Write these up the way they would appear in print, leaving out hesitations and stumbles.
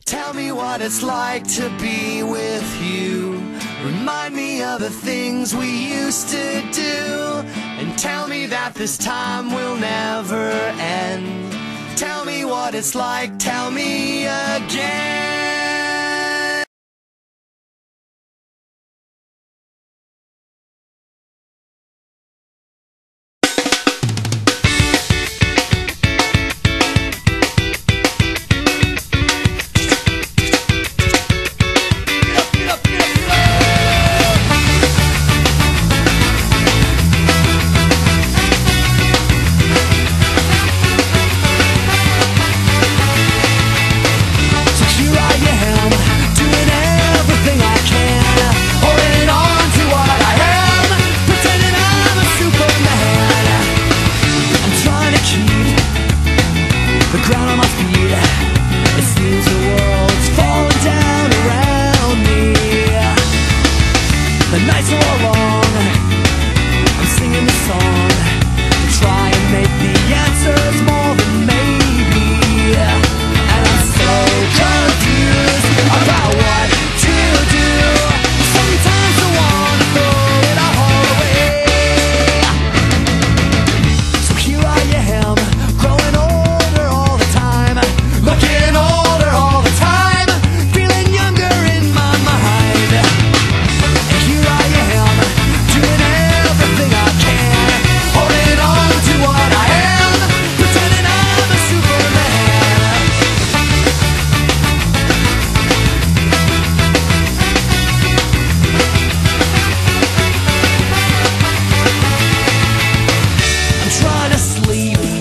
Tell me what it's like to be with you. Remind me of the things we used to do. And tell me that this time will never end. Tell me what it's like, tell me again.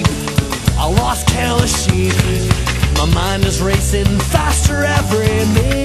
My mind is racing faster every minute.